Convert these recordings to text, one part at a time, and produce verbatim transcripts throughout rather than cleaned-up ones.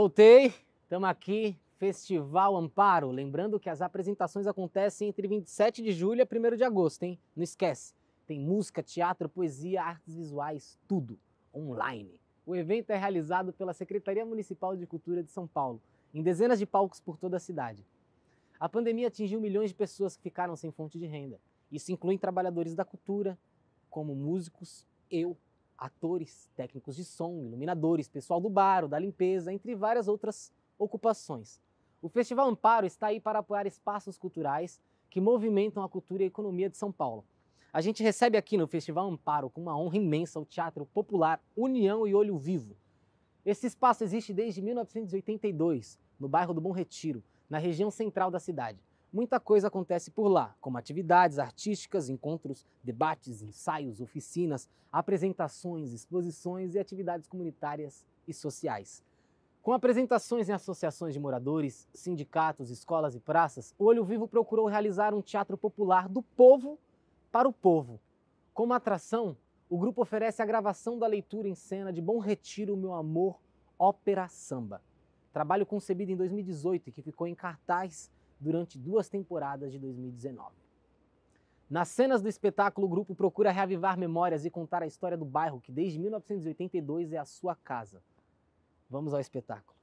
Voltei, estamos aqui, Festival Amparo. Lembrando que as apresentações acontecem entre vinte e sete de julho e primeiro de agosto, hein? Não esquece, tem música, teatro, poesia, artes visuais, tudo online. O evento é realizado pela Secretaria Municipal de Cultura de São Paulo, em dezenas de palcos por toda a cidade. A pandemia atingiu milhões de pessoas que ficaram sem fonte de renda. Isso inclui trabalhadores da cultura, como músicos, eu, atores, técnicos de som, iluminadores, pessoal do bar, da limpeza, entre várias outras ocupações. O Festival Amparo está aí para apoiar espaços culturais que movimentam a cultura e a economia de São Paulo. A gente recebe aqui no Festival Amparo, com uma honra imensa, o Teatro Popular União e Olho Vivo. Esse espaço existe desde mil novecentos e oitenta e dois, no bairro do Bom Retiro, na região central da cidade. Muita coisa acontece por lá, como atividades artísticas, encontros, debates, ensaios, oficinas, apresentações, exposições e atividades comunitárias e sociais. Com apresentações em associações de moradores, sindicatos, escolas e praças, o Olho Vivo procurou realizar um teatro popular do povo para o povo. Como atração, o grupo oferece a gravação da leitura em cena de Bom Retiro, Meu Amor, Ópera Samba. Trabalho concebido em dois mil e dezoito e que ficou em cartaz durante duas temporadas de dois mil e dezenove. Nas cenas do espetáculo, o grupo procura reavivar memórias e contar a história do bairro, que desde mil novecentos e oitenta e dois é a sua casa. Vamos ao espetáculo.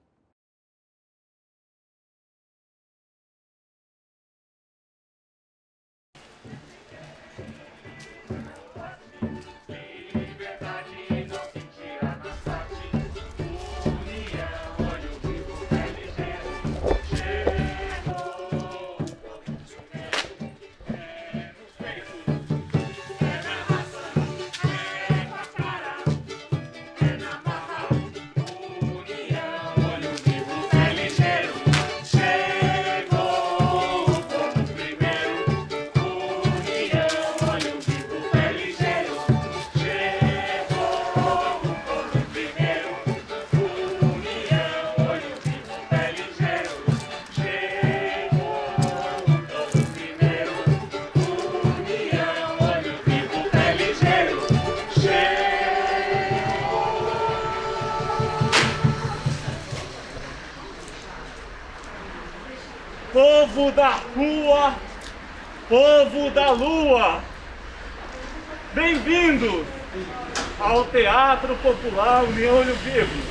Povo da rua, povo da lua, bem-vindos ao Teatro Popular União Olho Vivo.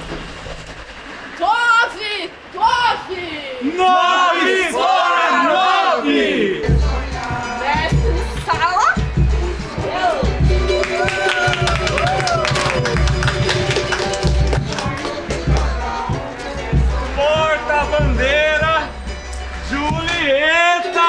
Nove! Nove! Nove fora nove! Mestre Sala. Porta-bandeira, Julieta!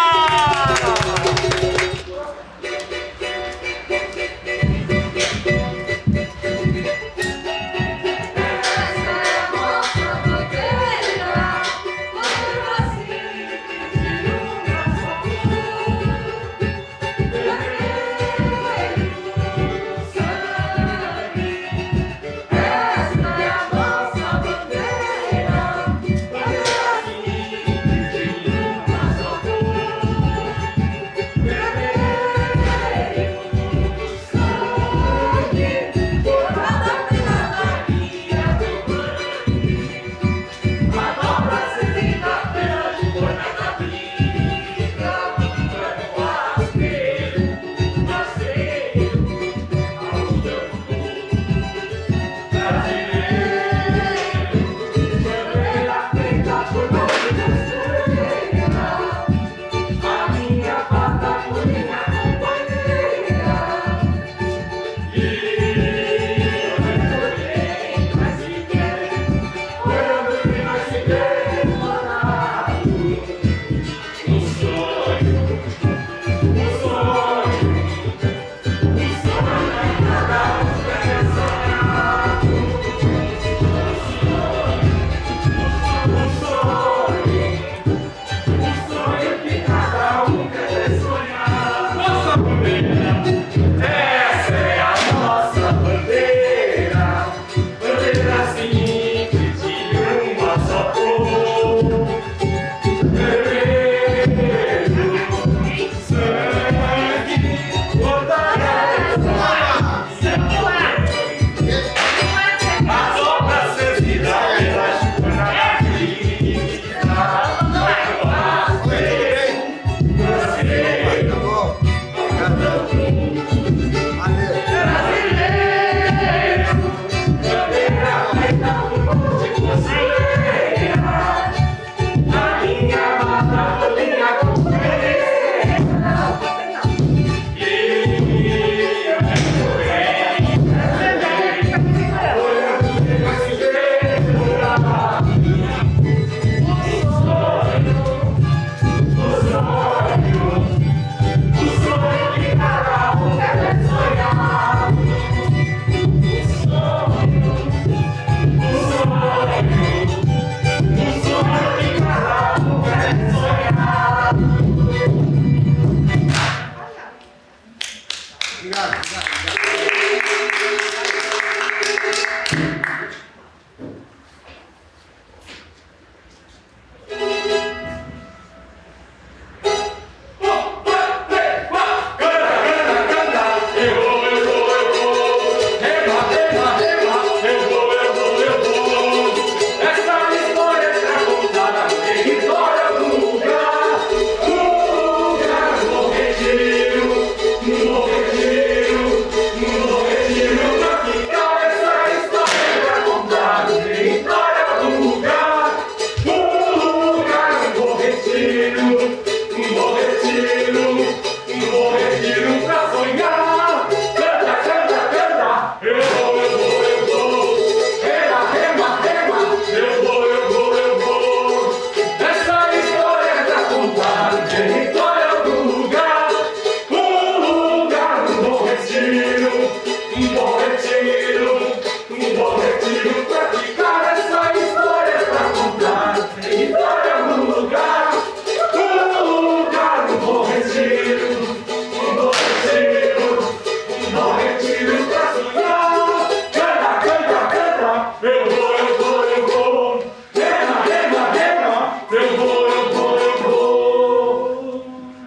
Um bom retiro, um bom retiro pra ficar essa história pra contar. História em algum lugar, um lugar, um bom retiro, um bom retiro, um bom retiro pra sonhar. Canta, canta, canta, eu vou, eu vou, eu vou. Rema, rema, rema, eu vou, eu vou, eu vou.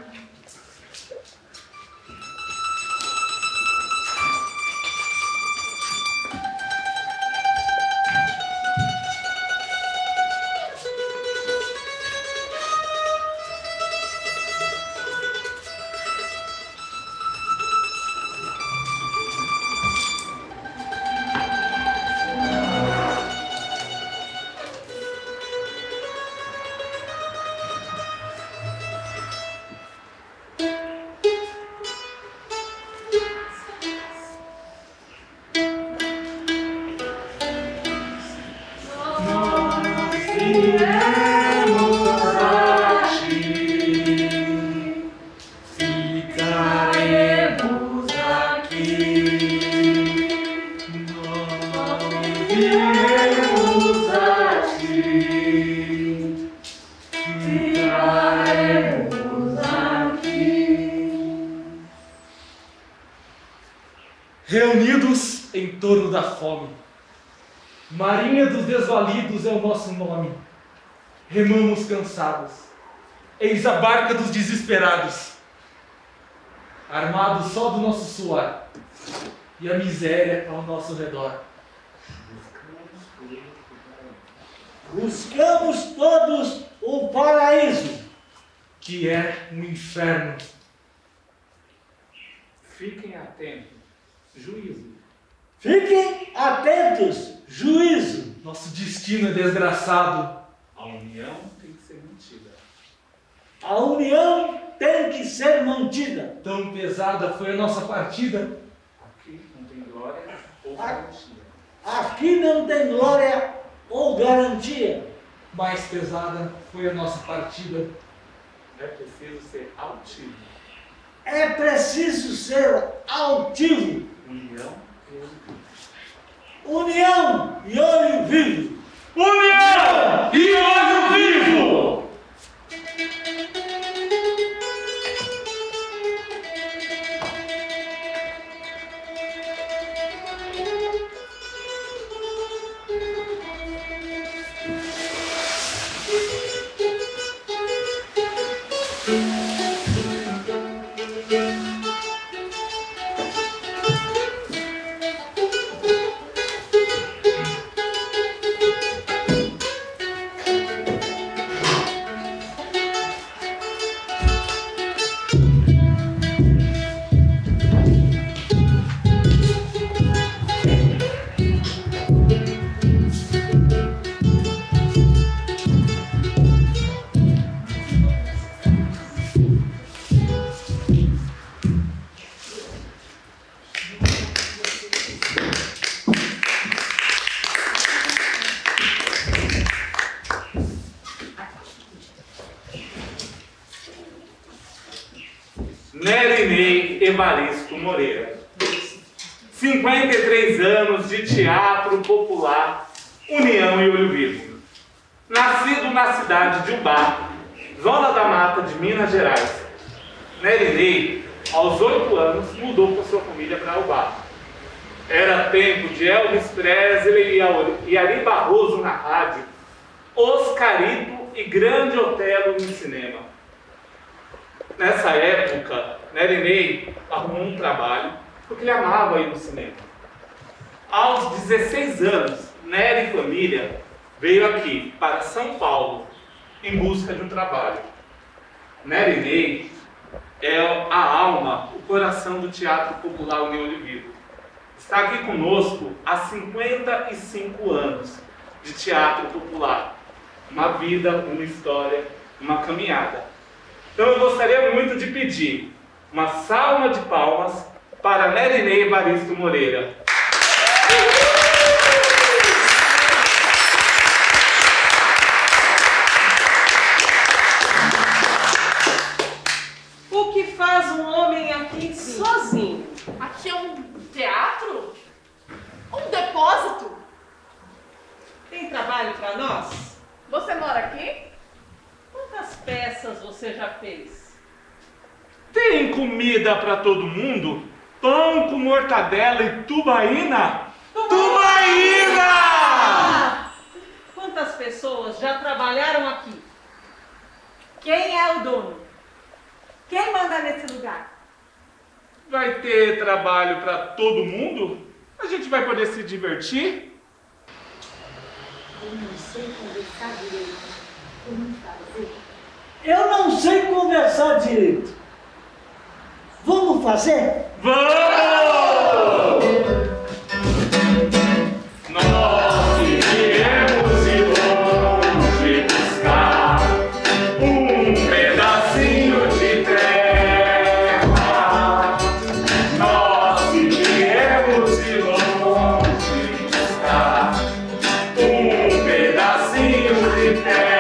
Reunidos em torno da fome, Marinha dos Desvalidos é o nosso nome. Remamos cansados, eis a barca dos desesperados, armados só do nosso suor e a miséria ao nosso redor. Buscamos todos o paraíso, que é um inferno. Fiquem atentos, juízo. fiquem atentos, juízo. Nosso destino é desgraçado. A união tem que ser mantida. A união tem que ser mantida. Tão pesada foi a nossa partida. Aqui não tem glória ou garantia. Aqui não tem glória ou garantia. Mais pesada foi a nossa partida. É preciso ser altivo. É preciso ser altivo. União e olho vivo. União e olho vivo. União e olho vivo! Nerinei Evaristo Moreira. cinquenta e três anos de teatro popular, União e Olho Vivo. Nascido na cidade de Ubá, zona da mata de Minas Gerais. Nerinei, aos oito anos, mudou com sua família para Ubá. Era tempo de Elvis Presley e Ari Barroso na rádio, Oscarito e Grande Otelo no cinema. Nessa época, Nerinei arrumou um trabalho porque ele amava ir no cinema. Aos dezesseis anos, Nery e família veio aqui para São Paulo em busca de um trabalho. Nerinei é a alma, o coração do Teatro Popular União Olho Vivo. Está aqui conosco há cinquenta e cinco anos de teatro popular. Uma vida, uma história, uma caminhada. Então eu gostaria muito de pedir uma salva de palmas para Nerinei Evaristo Moreira. O que faz um homem aqui sozinho? Aqui é um teatro? comida para todo mundo? Pão com mortadela e tubaína? Tubaína! Ah, quantas pessoas já trabalharam aqui? Quem é o dono? Quem manda nesse lugar? Vai ter trabalho para todo mundo? A gente vai poder se divertir? Eu não sei conversar direito. Como fazer? Eu não sei conversar direito. Vamos fazer? Vamos! Nós viemos de longe buscar um pedacinho de terra. Nós viemos de longe buscar um pedacinho de terra.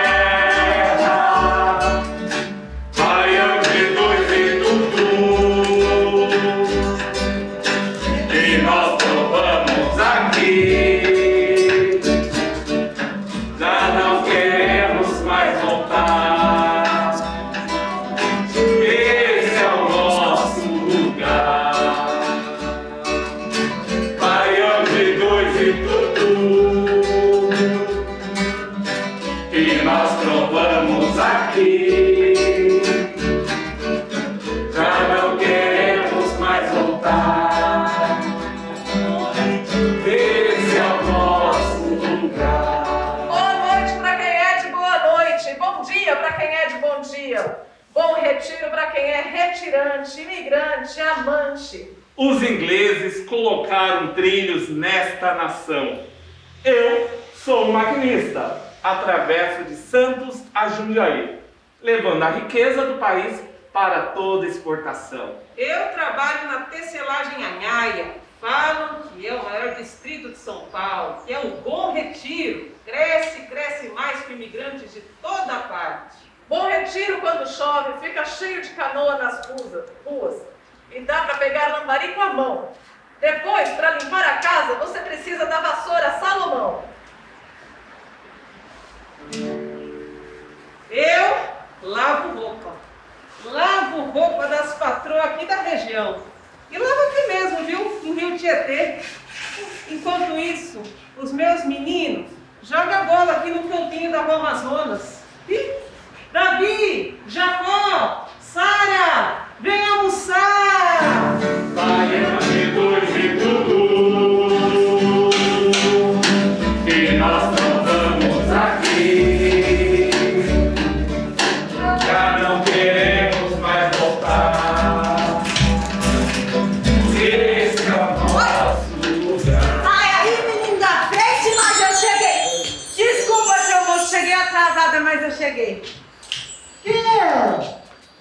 Bom retiro para quem é retirante, imigrante, amante. Os ingleses colocaram trilhos nesta nação. Eu sou maquinista, atravesso de Santos a Jundiaí, levando a riqueza do país para toda exportação. Eu trabalho na tecelagem Anhaia. Falam que é o maior distrito de São Paulo, que é um bom retiro. Cresce, cresce mais que imigrantes de toda parte. Bom Retiro, quando chove, fica cheio de canoa nas ruas e dá para pegar lambari com a mão. Depois, para limpar a casa, você precisa da vassoura Salomão. Eu lavo roupa. Lavo roupa das patroas aqui da região. E lavo aqui mesmo, viu? No Rio Tietê. Enquanto isso, os meus meninos jogam a bola aqui no cantinho da Rua Amazonas. E Davi, Jacó, Sara, vem almoçar! Baianos e tudo, e nós não vamos aqui, já não queremos mais voltar. Esse é o nosso lugar. Sai aí, menino da frente, mas eu cheguei! Desculpa se eu não cheguei atrasada, mas eu cheguei. Quem é?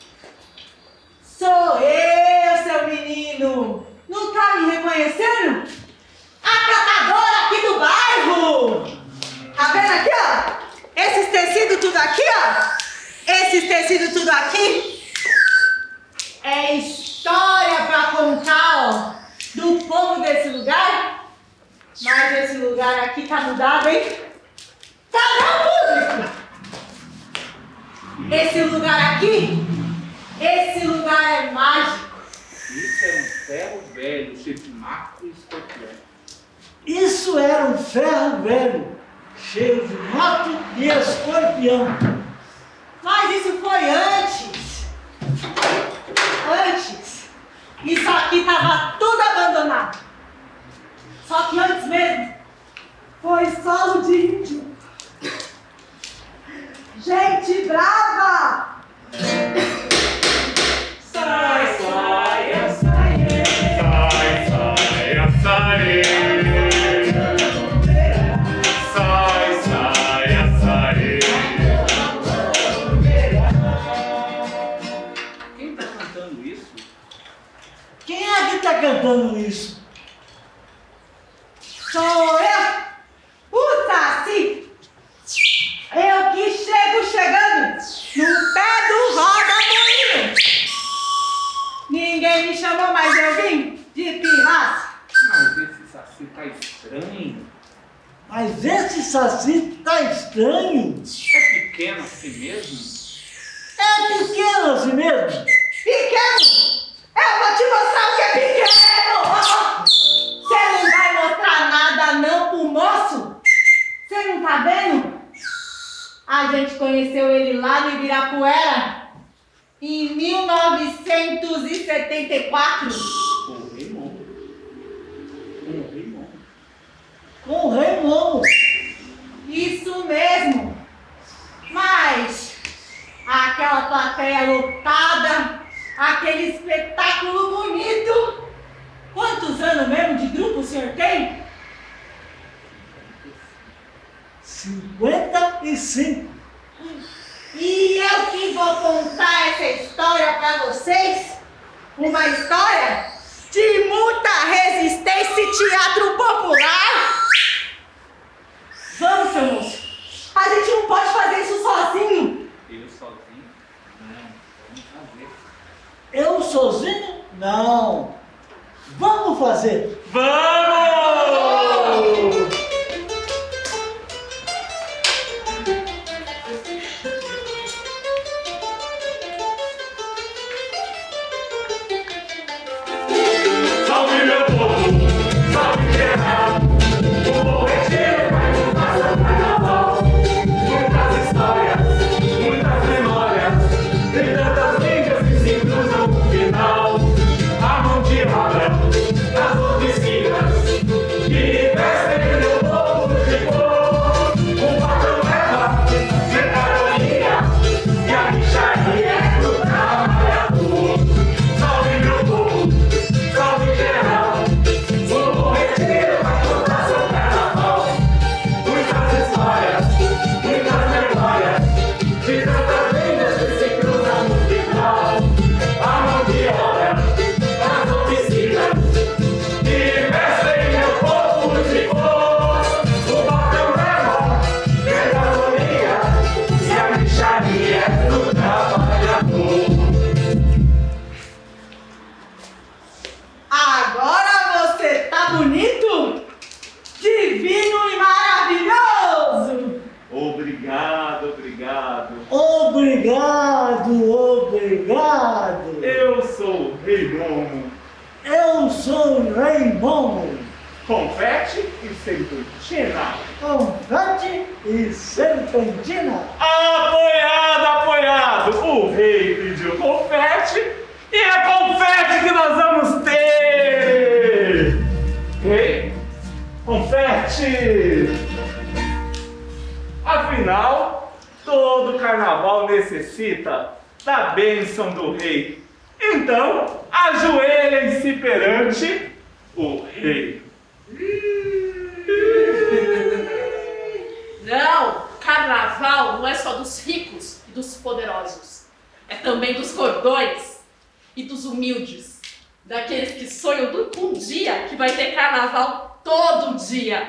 Sou eu, seu menino! Não tá me reconhecendo? A catadora aqui do bairro! Tá vendo aqui, ó? Esses tecidos tudo aqui, ó! Esses tecidos tudo aqui é história pra contar, ó, do povo desse lugar. Mas esse lugar aqui tá mudado, hein? Tá não, público! Esse lugar aqui, esse lugar é mágico. Isso é um ferro velho, cheio de mato e escorpião. Isso era um ferro velho, cheio de mato e escorpião. Mas isso foi antes. Antes. Isso aqui estava tudo abandonado. Só que antes mesmo, foi solo de índio. Gente brava! Sai, saia, saia, sai, saia, saia, sai, saia, saia. Quem tá cantando isso? Quem é que tá cantando isso? Sou eu, o Saci. Eu que chego chegando no pé do roda-moinho. Ninguém me chamou, mas eu vim de pirraça. Mas esse saci tá estranho. Mas esse saci tá estranho. É pequeno assim mesmo? É pequeno assim mesmo. Pequeno, é Eu vou te mostrar o que é pequeno! Você não vai mostrar nada não pro moço? Você não tá vendo? A gente conheceu ele lá no Ibirapuera em mil novecentos e setenta e quatro. Com o Rei Momo. Com o Rei Momo. Com o Rei Momo. Isso mesmo. Mas aquela plateia lotada, aquele espetáculo bonito. Quantos anos mesmo de grupo o senhor tem? cinquenta e cinco. E eu que vou contar essa história para vocês. Uma história de muita resistência e teatro popular. Vamos, seu moço. A gente não pode fazer isso sozinho. Eu sozinho? Não, vamos fazer. Eu sozinho? Não. Vamos fazer. Vamos! Salve meu povo, salve geral. O Bom Retiro vai contar seu carnaval. Muitas histórias, muitas memórias, e tantas línguas que se cruzam no final. A mão de obra das oficinas que vestem meu povo de cor. O patrão leva mercadoria e a bicharia do trabalhador. Salve meu povo, salve geral. O Bom Retiro vai contar seu carnaval. Muitas histórias, muitas memórias, de tantas lendas que se cruzam no final. A mão de obra das oficinas que vestem meu povo de cor. O patrão leva mercadoria e a bicharia do trabalhador. Agora você tá bonito, divino e maravilhoso. Obrigado, obrigado. Obrigado, obrigado. Eu sou o Rei Momo. Eu sou o Rei Momo. Confete e serpentina. Confete e serpentina. Apoiado, apoiado. O rei pediu confete e é confete que nós vamos ter. Rei, confete. Afinal, todo carnaval necessita da bênção do rei. Então, ajoelhem-se perante o rei. Não, carnaval não é só dos ricos e dos poderosos. É também dos cordões e dos humildes. Daqueles que sonham do- um dia que vai ter carnaval todo dia.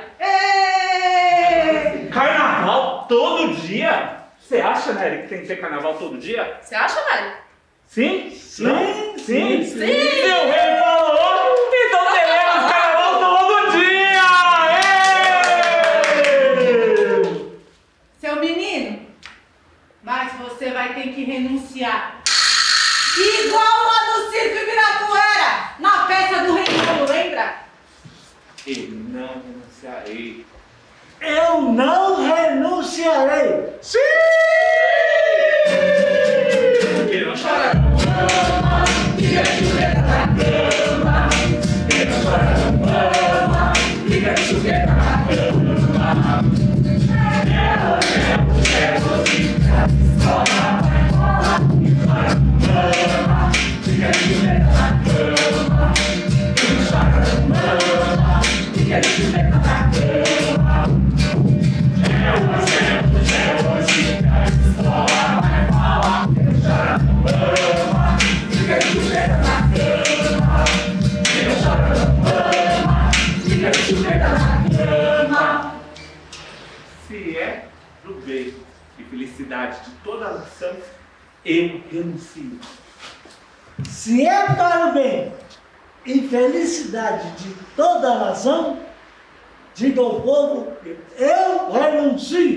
Ei! Carnaval todo dia? Você acha, Nery, que tem que ter carnaval todo dia? Você acha, Mário? Sim? Sim, Não? sim, Sim? Seu rei falou, então teremos carnaval todo dia! Ê! Seu menino, mas você vai ter que renunciar. Igual lá no Circo Ibirapuera, na peça do Rei Momo, lembra? Eu não renunciarei. Eu não renunciarei. Sim! Quem não chora não ama, fica de chuleta na cama. Quem não chora não ama, fica de chuleta na cama. Ela é o céu, fica de escola, vai rola. Quem não chora não ama, fica de chuleta na cama. Quem não chora não ama, fica de chuleta na cama. É o céu, o céu, fica de escola, vai rola. Quem não chora não ama, fica de chuleta na cama. Quem não chora não ama, fica de chuleta na cama. Se é pro bem e felicidade de toda a nação, eu renuncio. Se é para o bem e felicidade de toda a nação, diga ao povo que eu renuncio.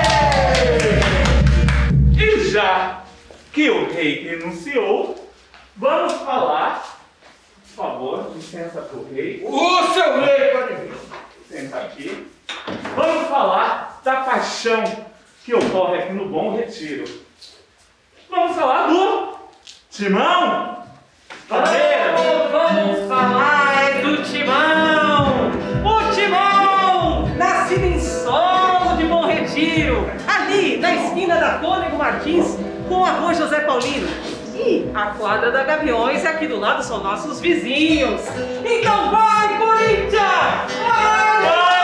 E já que o rei renunciou, Vamos falar, por favor, licença pro rei. O seu rei pode vir. Senta aqui. Vamos falar da paixão que ocorre aqui no Bom Retiro. Vamos falar do Timão. Cadeira. Oh, vamos falar do Timão! O Timão, nascido em solo de Bom Retiro, ali na esquina da Cônego Martins com a rua José Paulino. E a quadra da Gaviões e aqui do lado são nossos vizinhos. Então vai, Corinthians! Vai!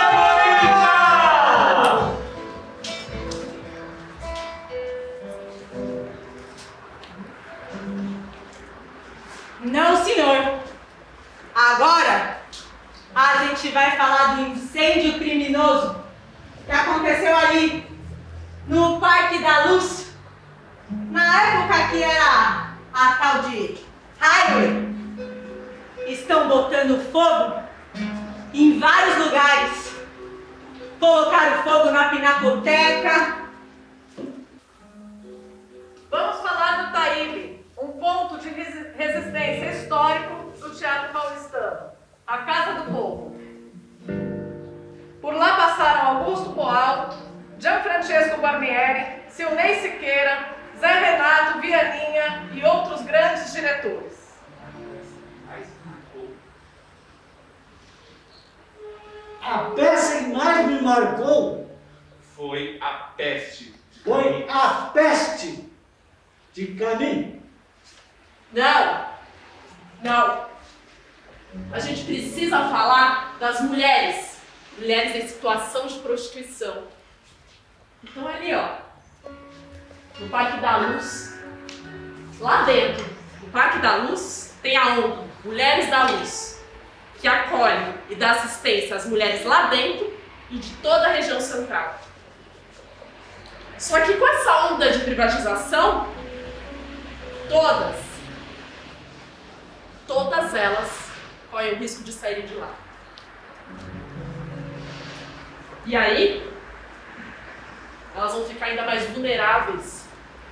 Não, senhor. Agora, a gente vai falar do incêndio criminoso que aconteceu ali, no Parque da Luz, na época que era a tal de Highway. Estão botando fogo em vários lugares. Colocaram fogo na Pinacoteca. Vamos falar do Taíbe, um ponto de resi- resistência histórico do teatro paulistano, a Casa do Povo. Por lá passaram Augusto Boal, Gianfrancesco Barbieri, Silnei Siqueira, Zé Renato, Vianinha e outros grandes diretores. A peça que mais me marcou Foi a peste. foi A Peste de Camille. Não, não. A gente precisa falar das mulheres, mulheres em situação de prostituição. Então ali, ó, no Parque da Luz, lá dentro, no Parque da Luz, tem a ONG Mulheres da Luz, que acolhe e dá assistência às mulheres lá dentro e de toda a região central. Só que com essa onda de privatização, todas, todas elas correm o risco de saírem de lá. E aí, elas vão ficar ainda mais vulneráveis.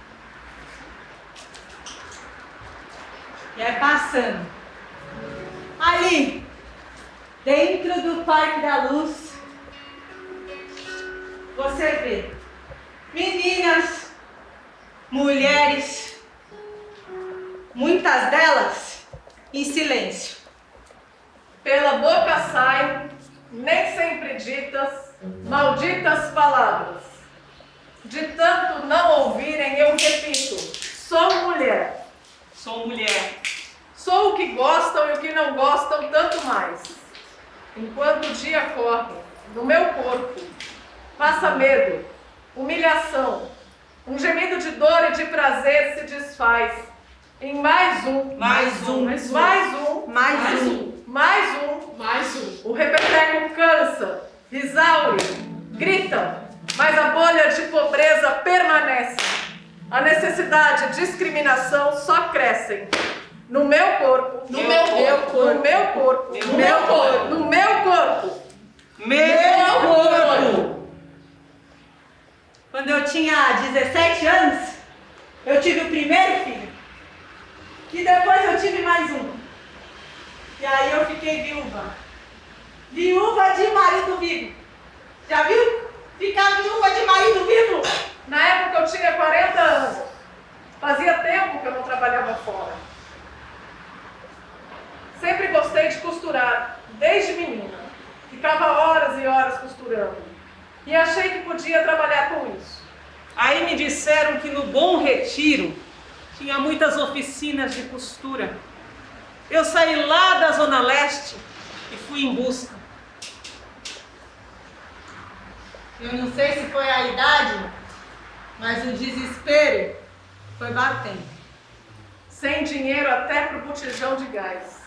E é passando. Ali, dentro do Parque da Luz, você vê meninas, mulheres, muitas delas em silêncio. Pela boca saem, nem sempre ditas, malditas palavras. De tanto não ouvirem, eu repito, sou mulher. Sou mulher. Sou o que gostam e o que não gostam tanto mais. Enquanto o dia corre, no meu corpo, passa medo, humilhação, um gemido de dor e de prazer se desfaz em mais um, Mais um. mais um, mais um, Mais um. mais um, mais um. O repeteco cansa, exaure, gritam, mas a bolha de pobreza permanece. A necessidade e discriminação só crescem. No meu corpo, no meu corpo, no meu corpo, no meu corpo, no meu corpo, Meu corpo. Quando eu tinha dezessete anos, eu tive o primeiro filho. E depois eu tive mais um. E aí eu fiquei viúva. Viúva de marido vivo. Já viu? Ficar viúva de marido vivo. Na época eu tinha quarenta anos. Fazia tempo que eu não trabalhava fora. Sempre gostei de costurar, desde menina. Ficava horas e horas costurando. E achei que podia trabalhar com isso. Aí me disseram que no Bom Retiro tinha muitas oficinas de costura. Eu saí lá da Zona Leste e fui em busca. Eu não sei se foi a idade, mas o desespero foi batendo. Sem dinheiro até pro botijão de gás.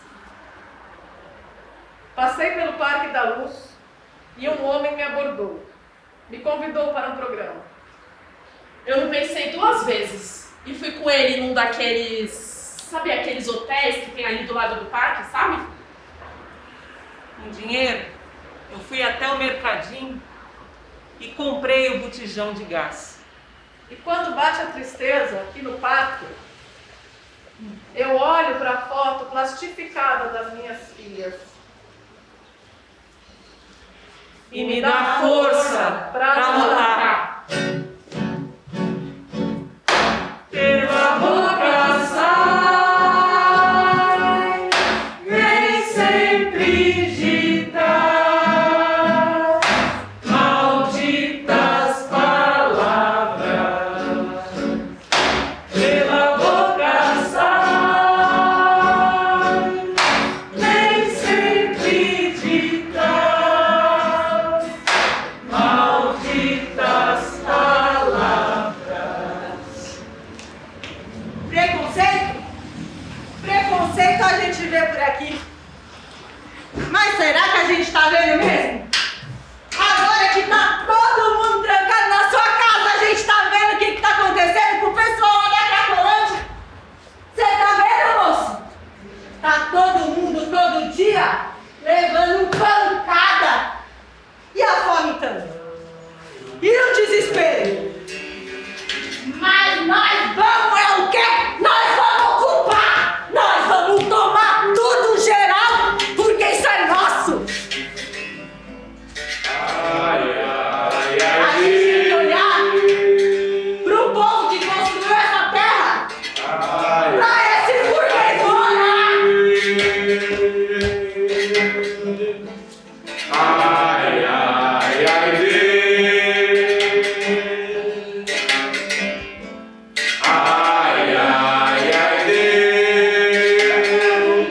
Passei pelo Parque da Luz e um homem me abordou. Me convidou para um programa. Eu não pensei duas vezes e fui com ele num daqueles, sabe aqueles hotéis que tem ali do lado do parque, sabe? Com dinheiro, eu fui até o mercadinho e comprei o botijão de gás. E quando bate a tristeza aqui no parque, eu olho para a foto plastificada das minhas filhas. E me dá força para lutar. Pela boca sai, nem sempre dita malditas palavras. Pela boca sai, nem sempre dita malditas palavras. Preconceito? Preconceito a gente vê por aqui. Mas será que a gente tá vendo mesmo? Agora que tá todo mundo trancado na sua casa, a gente tá vendo o que que tá acontecendo com o pessoal lá da Cracolândia? Você tá vendo, moço? Tá todo mundo, todo dia, levando pancada. E a fome também. E o desespero. Mas nós vamos é o quê? Nós vamos ocupar! Nós vamos tomar tudo geral, porque isso é nosso! Ai, ai, A ai, gente tem que olhar pro povo que construiu essa terra, ai, pra esse burguesona! ai, ai, ai, Deus. Ai, ai, ai, Deus.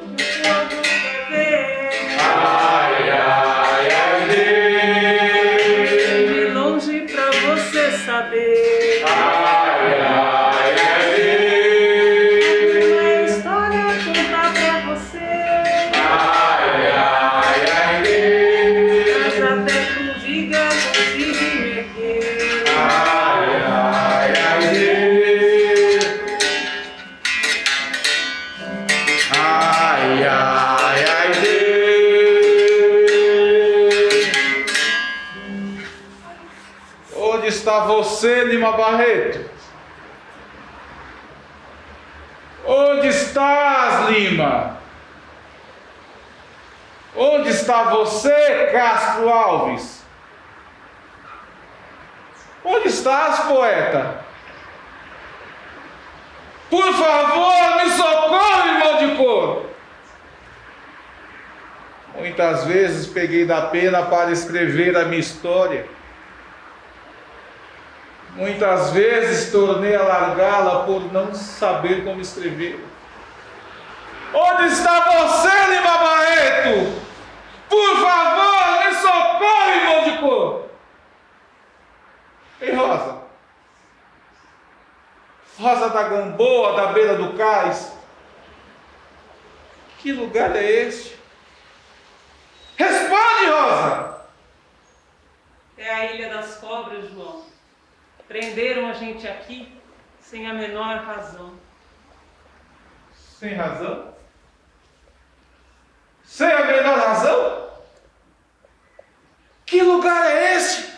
Ai, ai, ai, Deus. De longe pra você saber. Ai, ai, ai, Deus. Uma história contar pra você. Ai, ai, ai, Deus. Mas até com viga consigo me erguer. Ai, ai, ai, Deus. Ai, ai, ai, Deus. Onde está você, Lima Barreto? Onde estás, Lima? Onde está você, Castro Alves? Onde estás, poeta? Por favor, me socorre, irmão de cor! Muitas vezes peguei da pena para escrever a minha história. Muitas vezes tornei a largá-la por não saber como escrever. Onde está você, Lima Barreto? Por favor, me socorre, irmão de cor! Ei, Rosa. Rosa da Gamboa, da beira do cais. Que lugar é este? Responde, Rosa! É a Ilha das Cobras, João. Prenderam a gente aqui sem a menor razão. Sem razão? Sem a menor razão? Que lugar é este?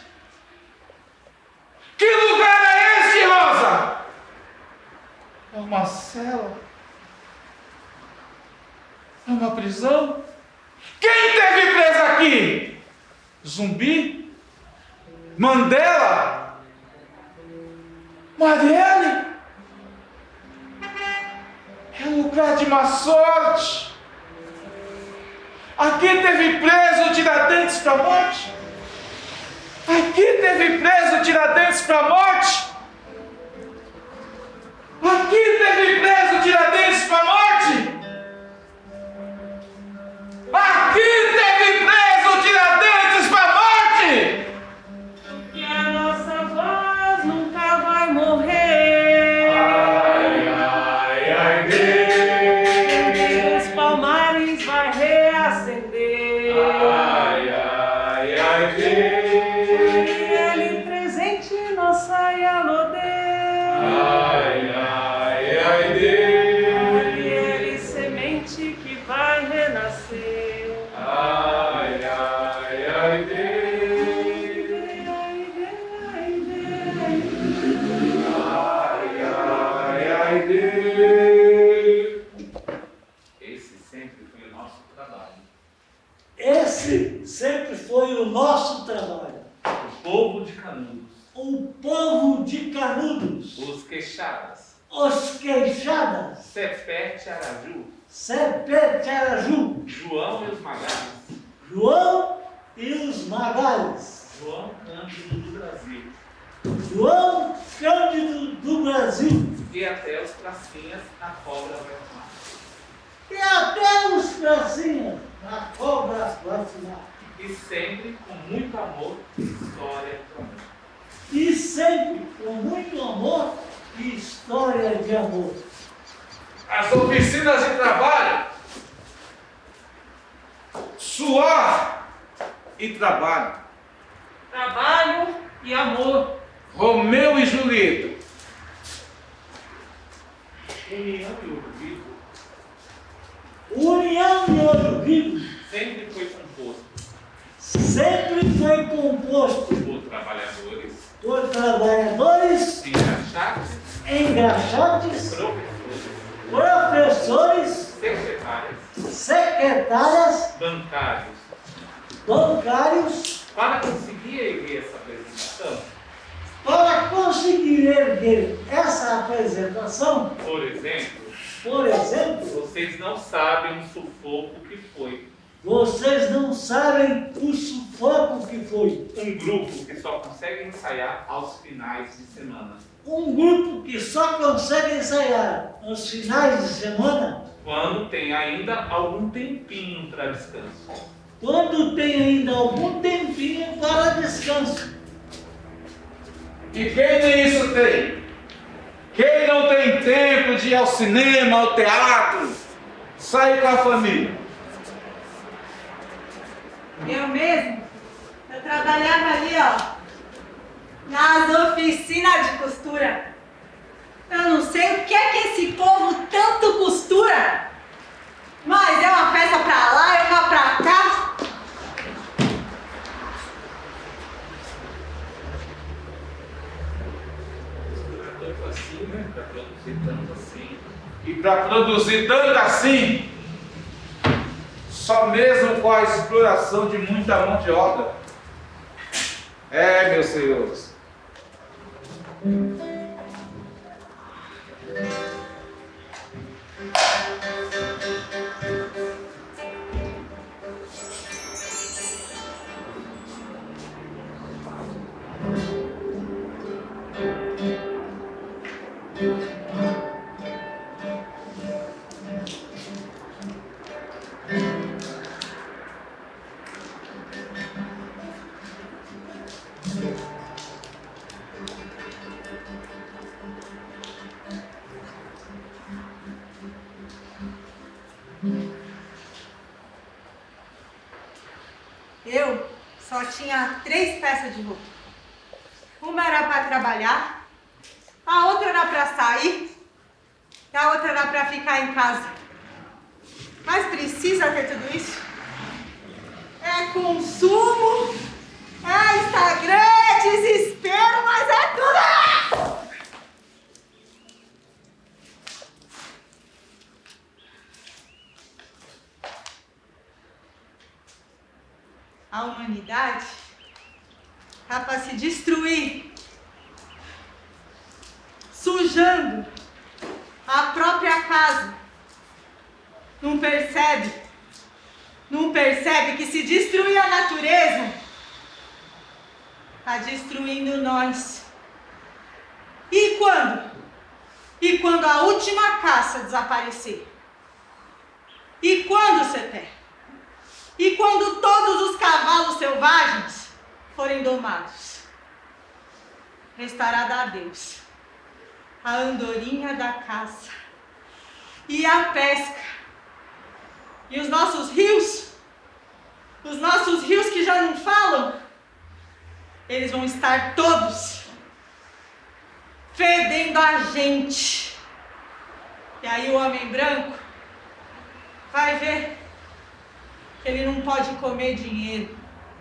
Que lugar é este, Rosa? É uma cela? É uma prisão? Quem teve preso aqui? Zumbi? Mandela? Marielle? É lugar de má sorte. Aqui teve preso o Tiradentes para a morte. Aqui teve preso o Tiradentes para a morte. Aqui teve preso o Tiradentes para a morte. Aqui teve preso o Tiradentes para a morte. E a nossa voz nunca vai morrer. Ai, ai, ai, Deus. Os palmares vai reacender. Ai, ai, ai, Deus. Marielle presente, nossa Yalodê. Ai, ai, Esse sempre foi o nosso trabalho. O povo de Canudos. O povo de Canudos. Os queixadas. Os queixadas. Sepete Araju. Sepete Araju. João e os Magalhães. João e os Magalhães. João Cândido do Brasil. João Cândido do Brasil. E até os pracinhas na cobra vai fumar. E até os pracinhas na cobra vai fumar. E sempre com muito amor e história de amor. E sempre com muito amor e história de amor. As oficinas de trabalho, suor e trabalho. Trabalho e amor. Romeu e Julieta. União e Ouro Vivo União e Ouro Vivo sempre foi composto sempre foi composto por trabalhadores, por trabalhadores, engraxates, engraxates, professores, professores, secretárias, secretárias, bancários. bancários. Para conseguir erguer essa apresentação, Para conseguir erguer essa apresentação, por exemplo, por exemplo, vocês não sabem o sufoco que foi vocês não sabem o sufoco que foi. um grupo que só consegue ensaiar aos finais de semana. Um grupo que só consegue ensaiar nos finais de semana, Quando tem ainda algum tempinho para descanso. quando tem ainda algum tempinho para descanso. E quem nem isso tem? Quem não tem tempo de ir ao cinema, ao teatro, sair com a família? Eu mesmo, eu trabalhava ali, ó, nas oficinas de costura. Eu não sei o que é que esse povo tanto costura, mas é uma peça pra lá, é uma pra cá. Tanto assim, né? Para produzir tanto assim. E para produzir tanto assim, só mesmo com a exploração de muita mão de obra. É, meus senhores. Eu só tinha três peças de roupa. Uma era para trabalhar, a outra era para sair e a outra era para ficar em casa. Mas precisa ter tudo isso? É consumo, é Instagram, é desespero, mas é tudo! A humanidade está para se destruir, sujando a própria casa. Não percebe? Não percebe que se destruir a natureza, está destruindo nós. E quando? E quando a última caça desaparecer? E quando, Ceté? E quando todos os cavalos selvagens forem domados? Restará a Deus a andorinha da caça e a pesca. E os nossos rios, os nossos rios que já não falam, eles vão estar todos fedendo a gente. E aí o homem branco vai ver que ele não pode comer dinheiro.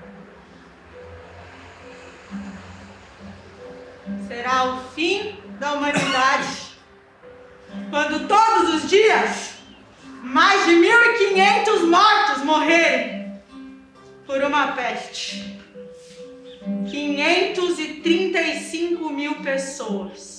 Será o fim da humanidade, quando todos os dias mais de mil e quinhentos mortos morrerem a peste. quinhentos e trinta e cinco mil pessoas.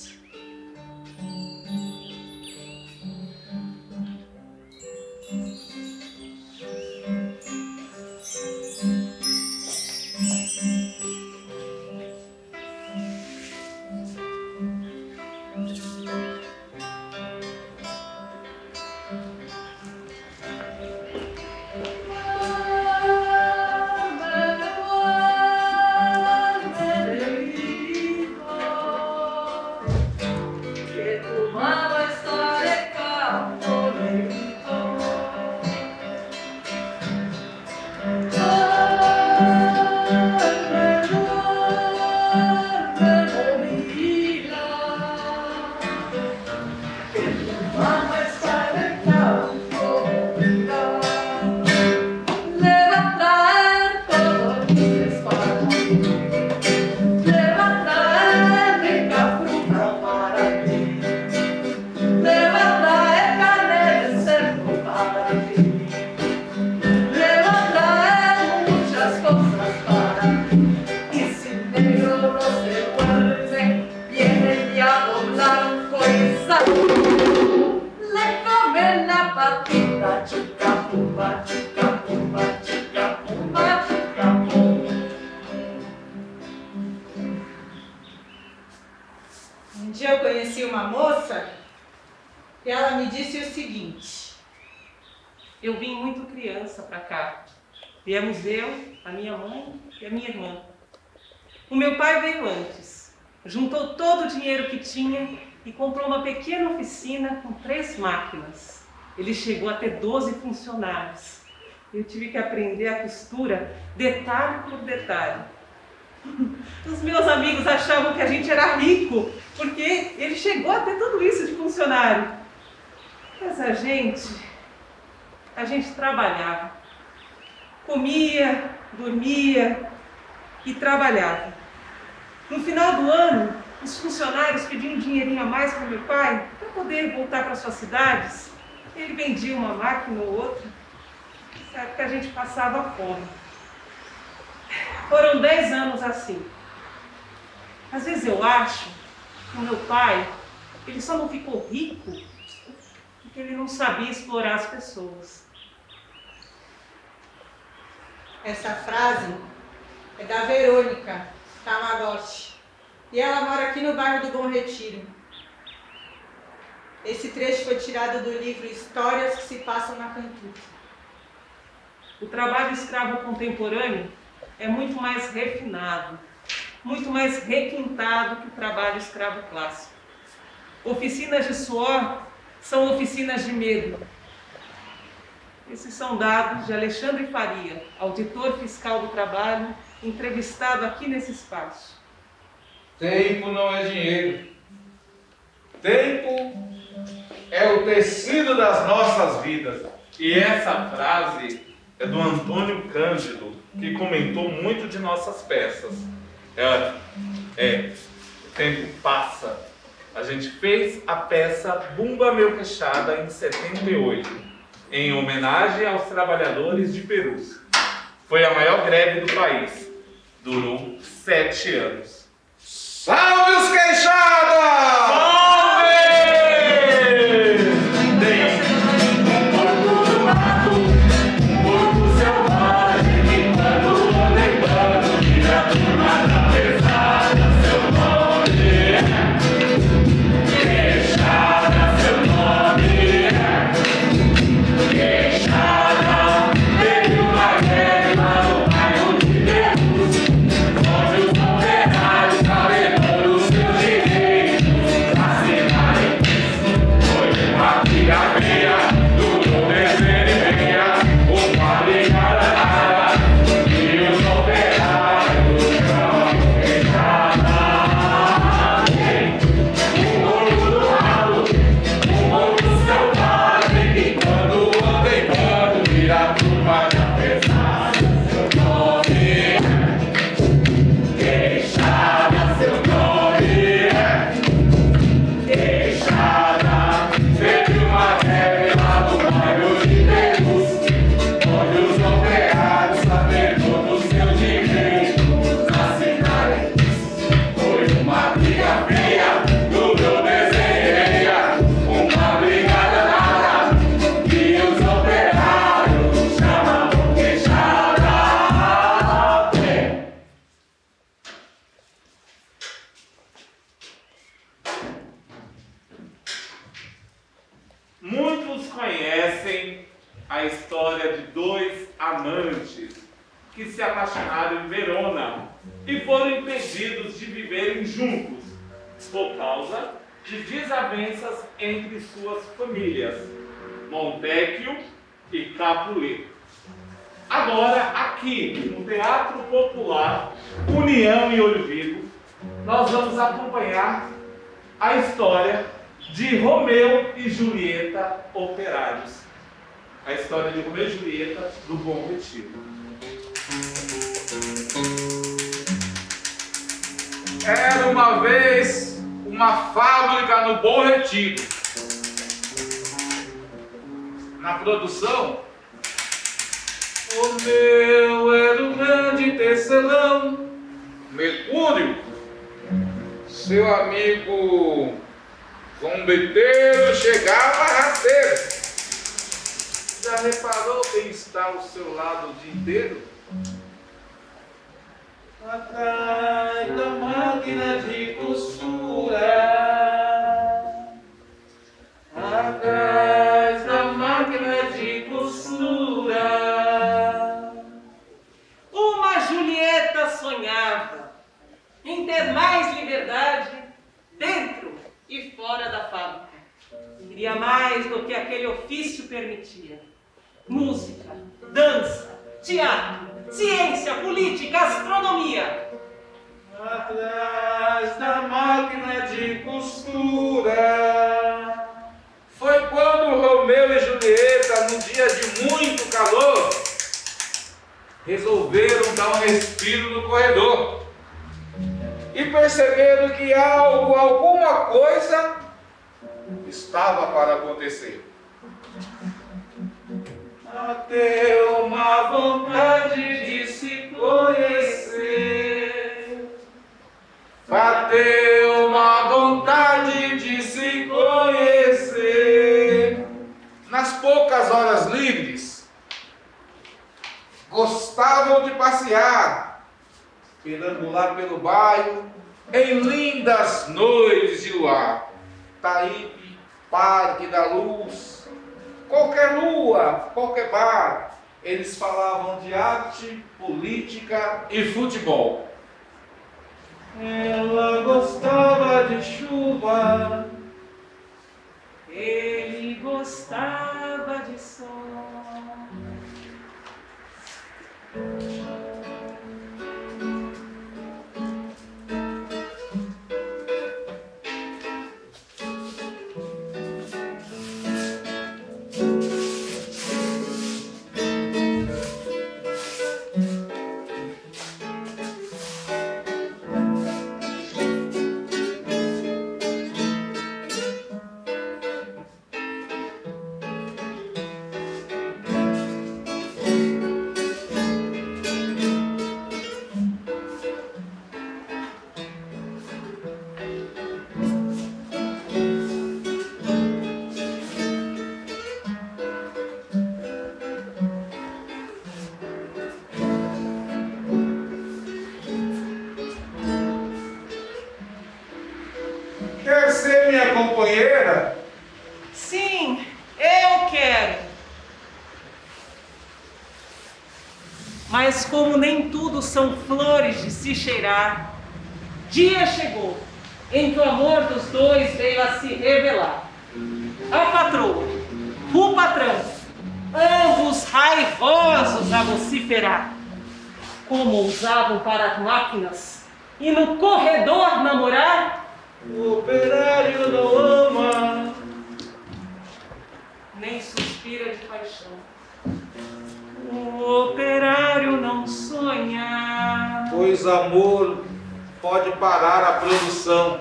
Um dia eu conheci uma moça e ela me disse o seguinte: eu vim muito criança para cá. Viemos eu, a minha mãe e a minha irmã. O meu pai veio antes, juntou todo o dinheiro que tinha e comprou uma pequena oficina com três máquinas. Ele chegou a ter doze funcionários. Eu tive que aprender a costura detalhe por detalhe. Os meus amigos achavam que a gente era rico, porque ele chegou a ter tudo isso de funcionário. Mas a gente, a gente trabalhava. Comia, dormia e trabalhava. No final do ano, os funcionários pediam um dinheirinho a mais para o meu pai, para poder voltar para suas cidades. Ele vendia uma máquina ou outra. Nessa época a gente passava fome. Foram dez anos assim. Às vezes eu acho que o meu pai, ele só não ficou rico porque ele não sabia explorar as pessoas. Essa frase é da Verônica Tamagotchi e ela mora aqui no bairro do Bom Retiro. Esse trecho foi tirado do livro Histórias que se passam na Cantuta. O trabalho escravo contemporâneo é muito mais refinado, muito mais requintado que o trabalho escravo clássico. Oficinas de suor são oficinas de medo. Esses são dados de Alexandre Faria, auditor fiscal do trabalho, entrevistado aqui nesse espaço. Tempo não é dinheiro. Tempo é o tecido das nossas vidas. E essa frase é do Antônio Cândido, que comentou muito de nossas peças. É, é, o tempo passa. A gente fez a peça Bumba Meu Queixada em setenta e oito, em homenagem aos trabalhadores de Perus. Foi a maior greve do país. Durou sete anos. Salve os queixadas! Salve! Tem um porco do mato, um porco selvagem, gritando, lembrando que a turma da pesada, seu nome é Queixada, seu nome é Queixada. Teve uma greve lá no bairro de Perus, onde os operários carregando os seus direitos. fábrica machinária em Verona e foram impedidos de viverem juntos por causa de desavenças entre suas famílias, Montecchio e Capuleto. Agora, aqui no Teatro Popular União e Olho Vivo, nós vamos acompanhar a história de Romeu e Julieta Operários. A história de Romeu e Julieta do Bom Retiro. Era uma vez uma fábrica no Bom Retiro. Na produção, Romeu era um grande tecelão. Mercúrio, seu amigo zombeteiro, chegava rasteiro. Já reparou quem está ao seu lado o dia inteiro? Atrás da máquina de costura. Atrás da máquina de costura. Uma Julieta sonhava em ter mais liberdade dentro e fora da fábrica. Queria mais do que aquele ofício permitia. Música, dança, teatro, ciência, política, astronomia. Atrás da máquina de costura. Foi quando Romeu e Julieta, num dia de muito calor, resolveram dar um respiro no corredor. E perceberam que algo, alguma coisa estava para acontecer. Bateu uma vontade de se conhecer. Bateu uma vontade de se conhecer. Nas poucas horas livres, gostavam de passear, perambular pelo bairro, em lindas noites de luar. Taíbe, Parque da Luz, qualquer lua, qualquer bar, eles falavam de arte, política e futebol. Ela gostava de chuva, Ele gostava de sol. Quer ser minha companheira? Sim, eu quero. Mas como nem tudo são flores de se cheirar, dia chegou em que o amor dos dois veio a se revelar. A patroa, o patrão, ambos raivosos a vociferar, como ousavam para as máquinas e no corredor namorar. O operário não ama, nem suspira de paixão. O operário não sonha, pois amor pode parar a produção.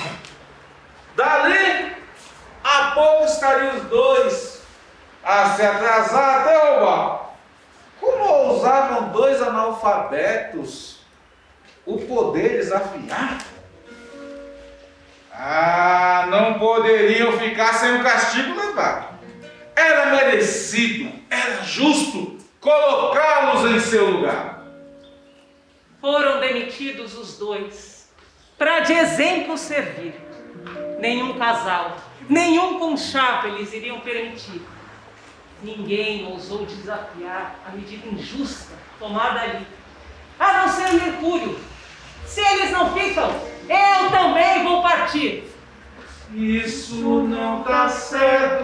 Dali a pouco estariam os dois a se atrasar até o bar. Como ousavam dois analfabetos o poder desafiar? Ah, não poderiam ficar sem o castigo levado. Era merecido, era justo colocá-los em seu lugar. Foram demitidos os dois, para de exemplo servir. Nenhum casal, nenhum conchavo eles iriam permitir. Ninguém ousou desafiar a medida injusta tomada ali. Saturno e Mercúrio. Se eles não ficam, eu também vou partir. Isso não tá certo,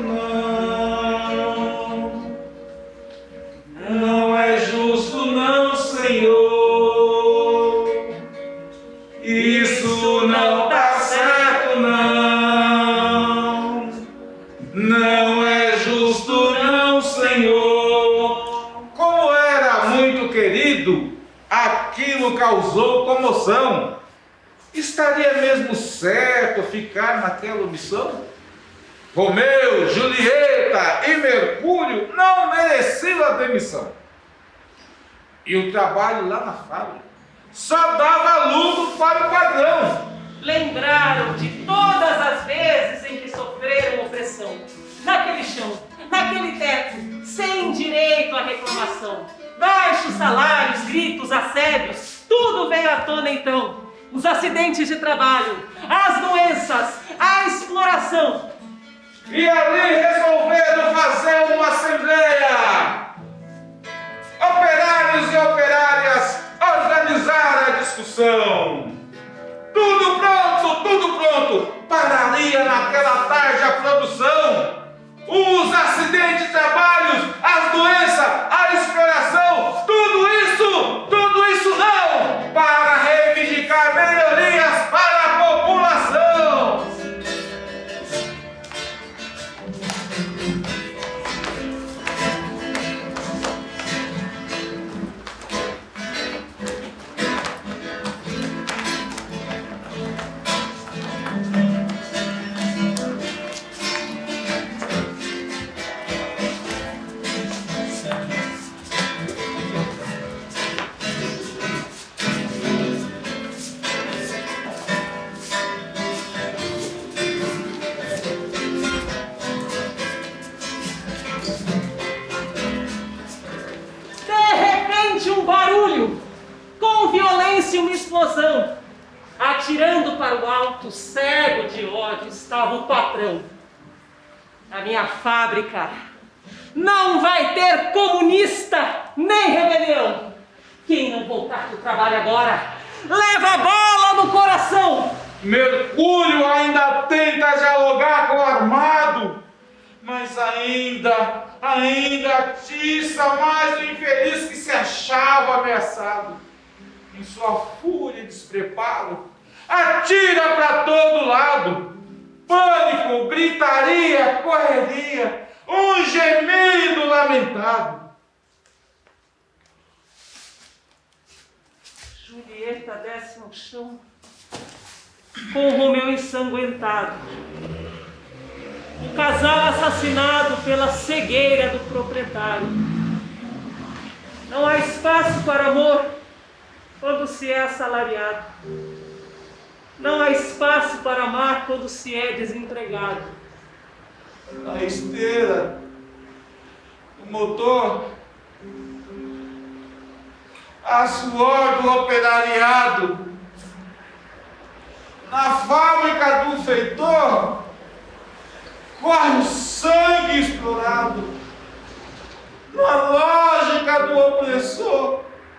não. Não é justo, não, Senhor. Isso não tá certo, não. Não é justo, não, Senhor. Como era muito querido, aquilo causou comoção. Estaria mesmo certo ficar naquela omissão? Romeu, Julieta e Mercúrio não mereciam a demissão. E o trabalho lá na fábrica só dava lucro para o patrão. Lembraram de todas as vezes em que sofreram opressão. Naquele chão, naquele teto, sem direito à reclamação. Baixos salários, gritos, assédios, tudo veio à tona então. Os acidentes de trabalho, as doenças, a exploração. E ali resolveram fazer uma assembleia. Operários e operárias organizaram a discussão. Tudo pronto, tudo pronto. Pararia naquela tarde a produção. Os acidentes de trabalho, as doenças, a exploração, tudo isso, tudo isso não, para reivindicar melhorias para a população. Uma explosão, atirando para o alto, cego de ódio, estava o patrão. A minha fábrica não vai ter comunista nem rebelião. Quem não voltar para o trabalho agora, leva a bala no coração. Mercúrio ainda tenta dialogar com o armado, mas ainda, ainda atiça mais o infeliz que se achava ameaçado. Em sua fúria e despreparo, atira para todo lado. Pânico, gritaria, correria, um gemido lamentado. Julieta desce no chão, com o Romeu ensanguentado. O casal assassinado pela cegueira do proprietário. Não há espaço para amor quando se é assalariado. Não há espaço para amar quando se é desempregado. Na esteira, o motor, a suor do operariado, na fábrica do feitor, corre o sangue explorado. Na lógica do opressor,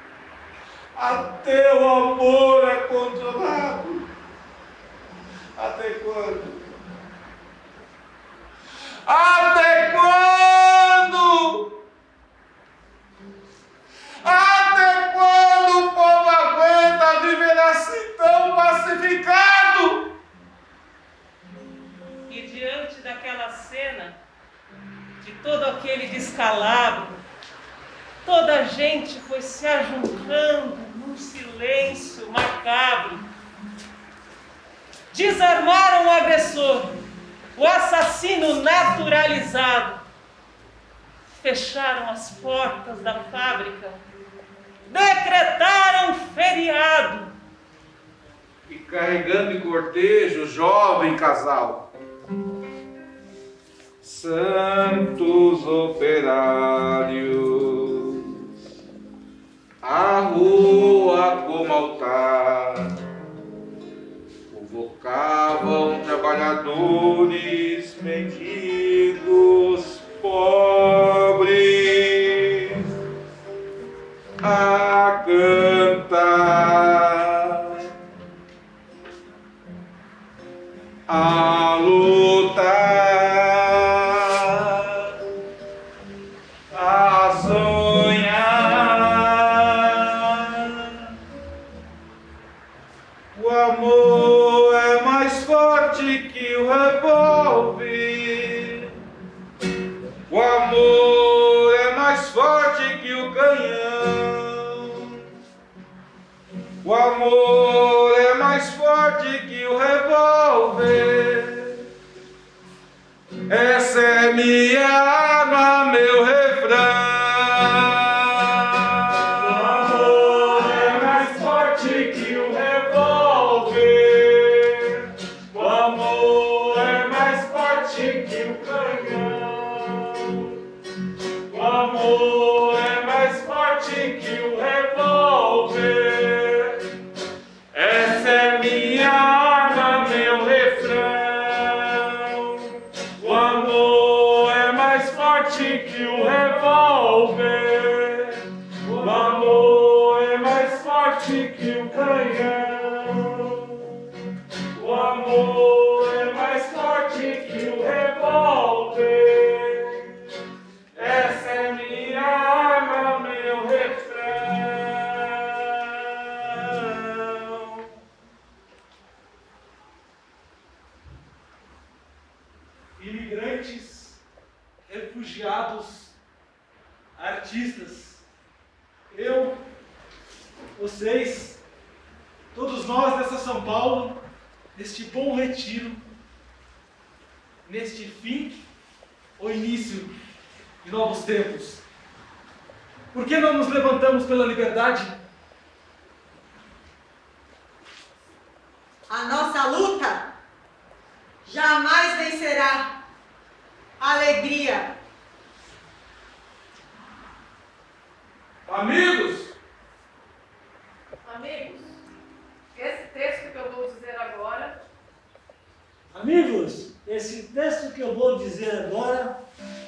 até o amor é controlado. Até quando? Até quando? Até quando o povo aguenta viver assim tão pacificado? E diante daquela cena, de todo aquele descalabro, toda a gente foi se ajuntando num silêncio macabro. Desarmaram o agressor, o assassino naturalizado. Fecharam as portas da fábrica, decretaram feriado. E carregando em cortejo o jovem casal. Santos operários, a rua como altar, convocavam trabalhadores, mendigos, pobres, a cantar. O amor é mais forte que o revólver. Essa é minha arma, meu refrão. O amor é mais forte que o revólver. O amor é mais forte que o canhão. O amor é mais forte que o revólver. Essa é minha arma, meu refrão. O amor é mais forte que o revólver. O amor é mais forte que o canhão. O amor é mais forte que o revólver. Essa é minha arma, meu refrão. Imigrantes, refugiados, artistas, eu, vocês, todos nós dessa São Paulo, neste bom retiro, neste fim ou início de novos tempos. Por que não nos levantamos pela liberdade? A nossa luta jamais vencerá a alegria. Amigos, Amigos, esse texto que eu vou dizer agora Amigos, esse texto que eu vou dizer agora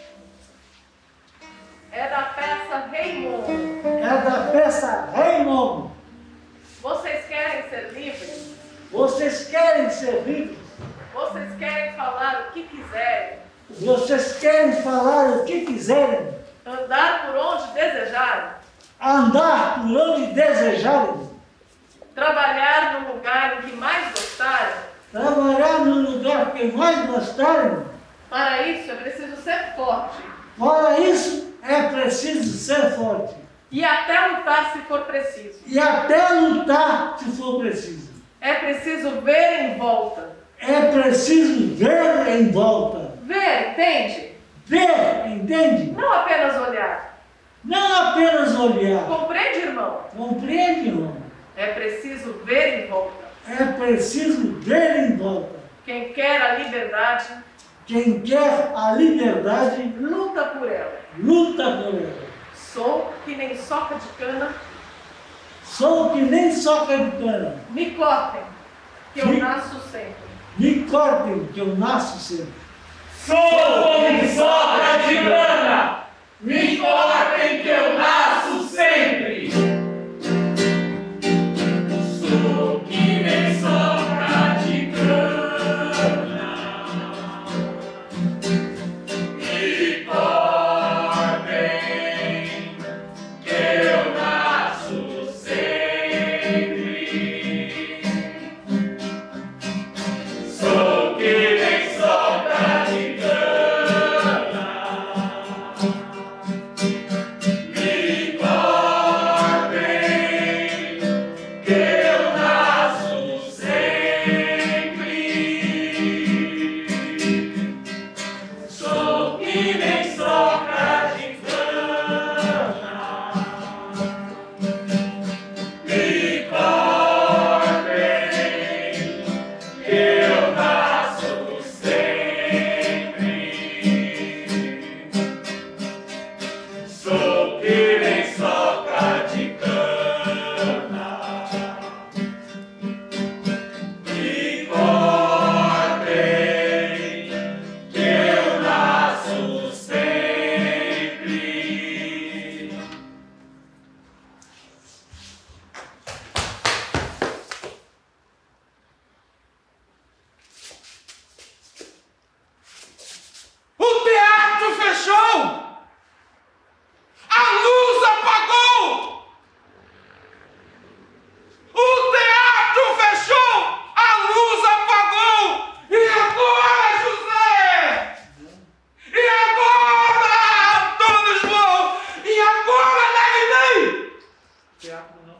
é da peça Raimundo. é da peça Raimundo. Vocês querem ser livres? Vocês querem ser livres? Vocês querem falar o que quiserem? Vocês querem falar o que quiserem? Andar por onde desejarem? Andar por onde desejarem? Trabalhar no lugar em que mais gostarem? Trabalhar no lugar que mais gostarem? Para isso é preciso ser forte. Para isso é preciso ser forte. E até lutar se for preciso. E até lutar se for preciso. É preciso ver em volta. É preciso ver em volta. Ver, entende? Ver, entende? Não apenas olhar. Não apenas olhar. Compreende, irmão? Compreende, irmão? É preciso ver em volta. É preciso ver em volta. Quem quer a liberdade, Quem quer a liberdade, luta por ela. luta por ela. Sou que nem soca de cana, Sou que nem soca de cana. me cortem, que eu Me- nasço sempre. Me cortem, que eu nasço sempre. sou como soca de cana. Me cortem que eu nasço sempre. Sou que nem soca de cana. Me cortem que eu nasço sempre. Sou que nem soca de cana.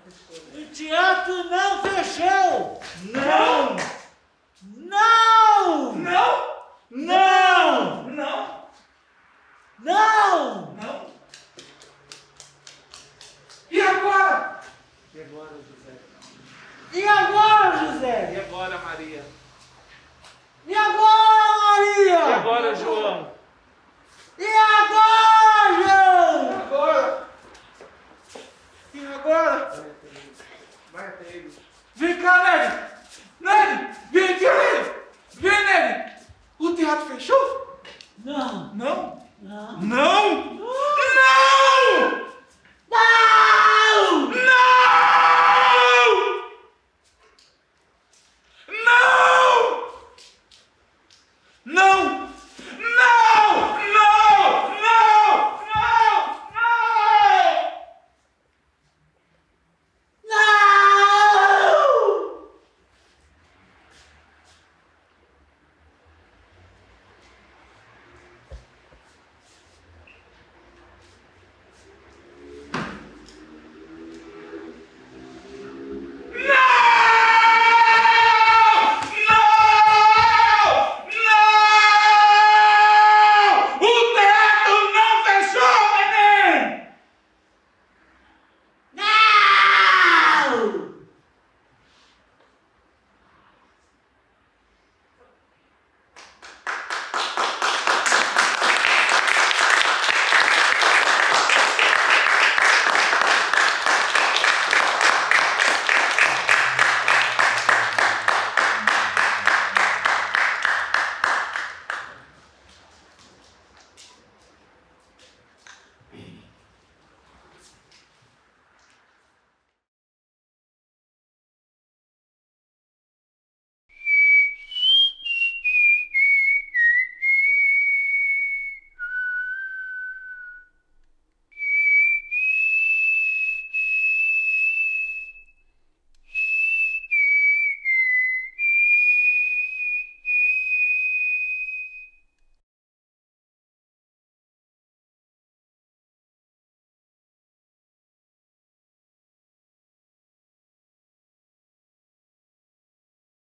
O teatro não fechou! Não! Não! Não! Não! Não! Não! Não! E agora? E agora, José? E agora, José? E agora, Maria? E agora, Maria? E agora, João? E agora, João? E agora? E agora? Vai até ele. Vem cá, Nery! Nery! Vem aqui, Nery! Vem, Nery! O teatro fechou? Não. Não? Não. Não! Não! Não!